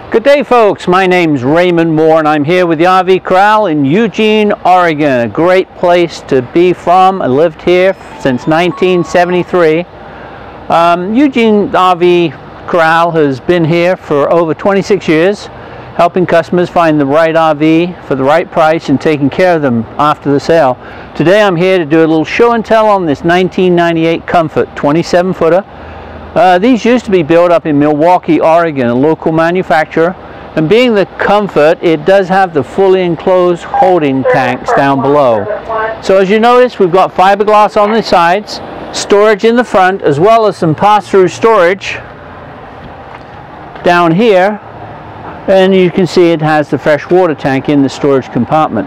Good day, folks. My name's Raymond Moore and I'm here with the RV Corral in Eugene, Oregon. A great place to be from. I lived here since 1973. Eugene RV Corral has been here for over 26 years, helping customers find the right RV for the right price and taking care of them after the sale. Today I'm here to do a little show and tell on this 1998 Comfort 27-footer. These used to be built up in Milwaukee, Oregon, a local manufacturer, and being the Comfort, it does have the fully enclosed holding tanks down below. So as you notice, we've got fiberglass on the sides, storage in the front, as well as some pass-through storage down here, and you can see it has the fresh water tank in the storage compartment.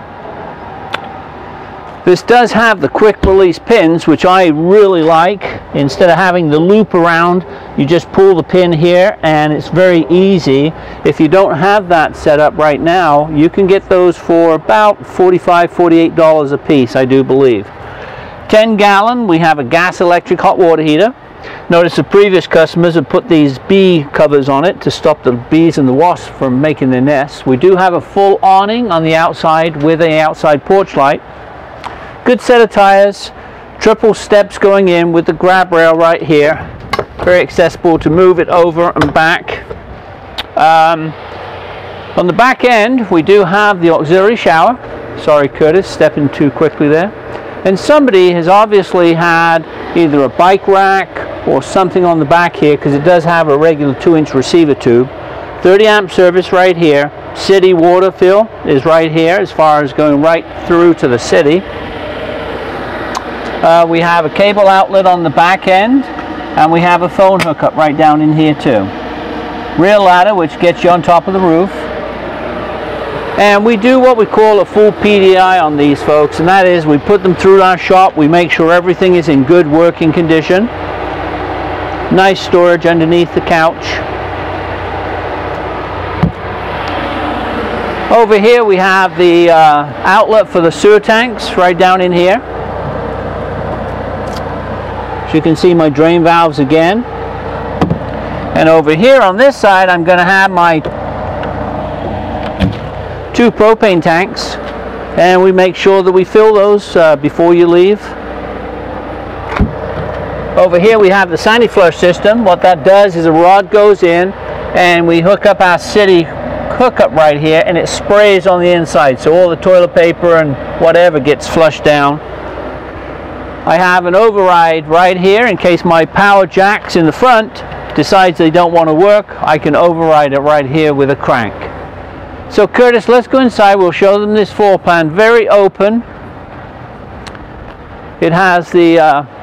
This does have the quick release pins, which I really like. Instead of having the loop around, you just pull the pin here and it's very easy. If you don't have that set up right now, you can get those for about $45, $48 a piece, I do believe. 10-gallon, we have a gas electric hot water heater. Notice the previous customers have put these bee covers on it to stop the bees and the wasps from making their nests. We do have a full awning on the outside with an outside porch light. Good set of tires, triple steps going in with the grab rail right here. Very accessible to move it over and back. On the back end, we do have the auxiliary shower. Sorry, Curtis, stepping too quickly there. And somebody has obviously had either a bike rack or something on the back here, because it does have a regular 2-inch receiver tube. 30 amp service right here. City water fill is right here as far as going right through to the city. We have a cable outlet on the back end, and we have a phone hookup right down in here too. Rear ladder, which gets you on top of the roof. And we do what we call a full PDI on these, folks, and that is we put them through our shop. We make sure everything is in good working condition. Nice storage underneath the couch. Over here we have the outlet for the sewer tanks right down in here. You can see my drain valves again. And over here on this side, I'm going to have my 2 propane tanks, and we make sure that we fill those before you leave. Over here we have the Sandy-Flush system. What that does is a rod goes in and we hook up our city hookup right here, and it sprays on the inside, so all the toilet paper and whatever gets flushed down. I have an override right here in case my power jacks in the front decides they don't want to work. I can override it right here with a crank. So Curtis, let's go inside. We'll show them this floor plan. Very open. It has the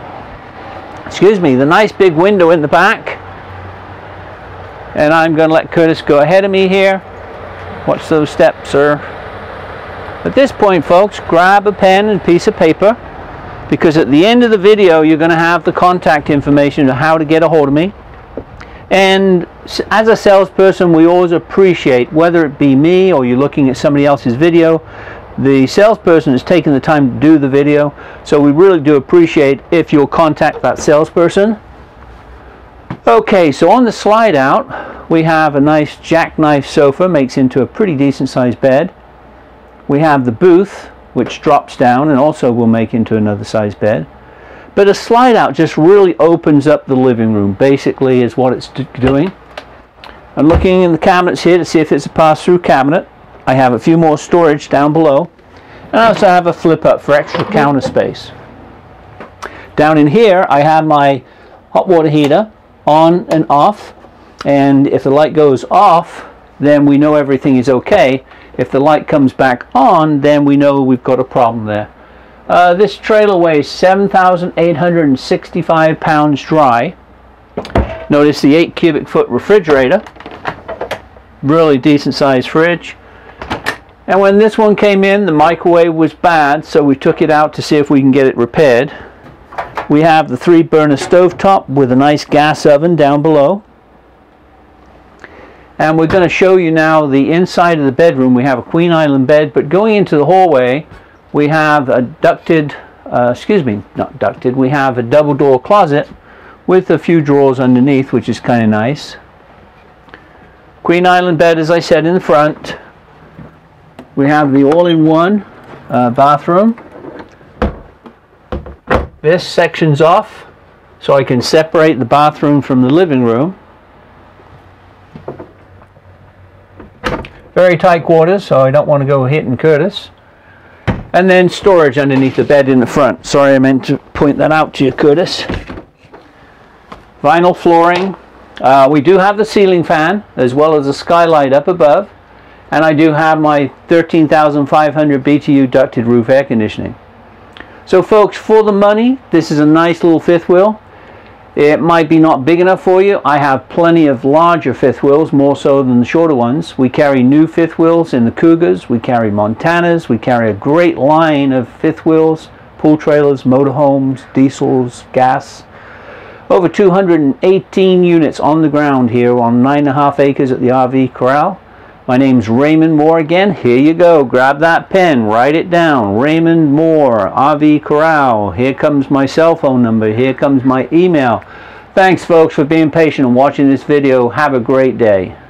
the nice big window in the back. And I'm going to let Curtis go ahead of me here. Watch those steps, sir. At this point, folks, grab a pen and piece of paper, because at the end of the video you're going to have the contact information of how to get a hold of me. And as a salesperson, we always appreciate, whether it be me or you're looking at somebody else's video, the salesperson is taking the time to do the video, so we really do appreciate if you'll contact that salesperson. Okay, so on the slide out we have a nice jackknife sofa, makes into a pretty decent sized bed. We have the booth, which drops down and also will make into another size bed. But a slide out just really opens up the living room, basically, is what it's doing. I'm looking in the cabinets here to see if it's a pass-through cabinet. I have a few more storage down below, and I also have a flip up for extra counter space. Down in here I have my hot water heater on and off, and if the light goes off, then we know everything is okay. If the light comes back on, then we know we've got a problem there. This trailer weighs 7,865 pounds dry. Notice the 8 cubic foot refrigerator. Really decent sized fridge. And when this one came in, the microwave was bad, so we took it out to see if we can get it repaired. We have the 3-burner stovetop with a nice gas oven down below. And we're going to show you now the inside of the bedroom. We have a Queen Island bed, but going into the hallway we have a we have a double door closet with a few drawers underneath, which is kind of nice. Queen Island bed, as I said, in the front. We have the all-in-one bathroom. This section's off, so I can separate the bathroom from the living room. Very tight quarters, so I don't want to go hitting Curtis. And then storage underneath the bed in the front. Sorry, I meant to point that out to you, Curtis. Vinyl flooring. We do have the ceiling fan, as well as a skylight up above. And I do have my 13,500 BTU ducted roof air conditioning. So folks, for the money, this is a nice little fifth wheel. It might be not big enough for you. I have plenty of larger fifth wheels, more so than the shorter ones. We carry new fifth wheels in the Cougars, we carry Montanas, we carry a great line of fifth wheels, pool trailers, motorhomes, diesels, gas. Over 218 units on the ground here on 9.5 acres at the RV Corral. My name's Raymond Moore again. Here you go. Grab that pen. Write it down. Raymond Moore, RV Corral. Here comes my cell phone number. Here comes my email. Thanks, folks, for being patient and watching this video. Have a great day.